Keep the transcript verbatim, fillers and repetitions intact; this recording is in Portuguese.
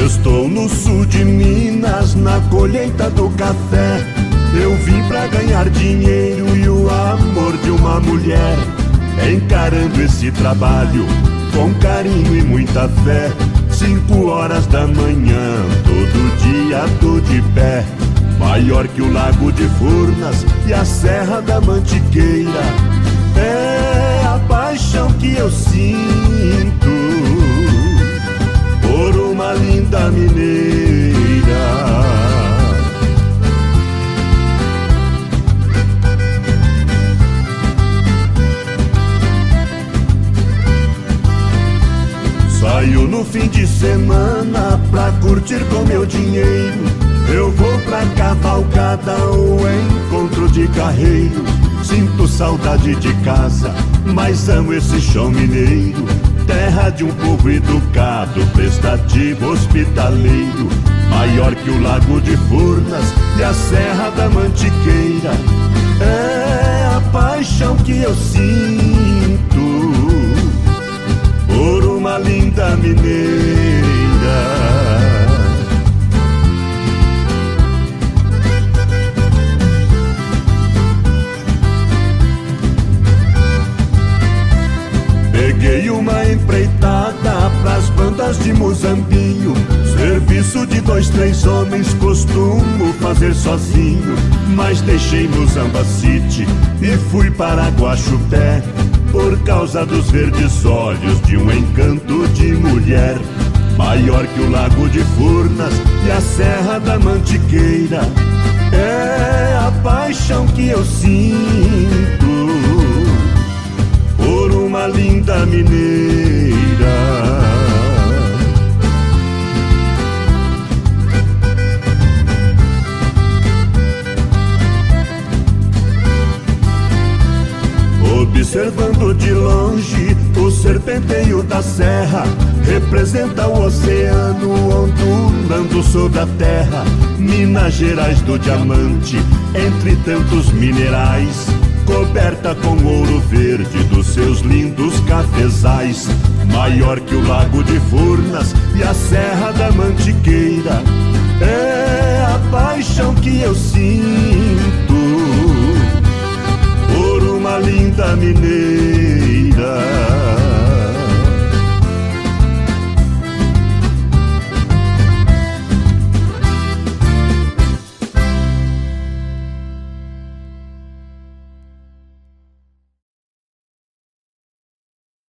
Estou no sul de Minas, na colheita do café. Eu vim pra ganhar dinheiro e o amor de uma mulher, encarando esse trabalho com carinho e muita fé. Cinco horas da manhã, todo dia tô de pé, maior que o Lago de Furnas e a Serra da Mantiqueira. É a paixão que eu sinto por uma linda mineira. Saio no fim de semana pra curtir com meu dinheiro. Eu vou pra cavalgada ou encontro de carreiro. Sinto saudade de casa, mas amo esse chão mineiro. Terra de um povo educado, prestativo, hospitaleiro, maior que o Lago de Furnas e a Serra da Mantiqueira. É a paixão que eu sinto por uma linda mineira. Peguei uma empreitada pras bandas de Muzambinho. Serviço de dois, três homens costumo fazer sozinho, mas deixei Muzamba City e fui para Guaxupé, por causa dos verdes olhos de um encanto de mulher, maior que o Lago de Furnas e a Serra da Mantiqueira. É a paixão que eu sinto por uma linda mineira. Observando de longe o serpenteio da serra, representa o oceano ondulando sobre a terra. Minas Gerais do diamante, entre tantos minerais, coberta com ouro verde dos seus lindos cafezais, maior que o Lago de Furnas e a Serra da Mantiqueira. É a paixão que eu sinto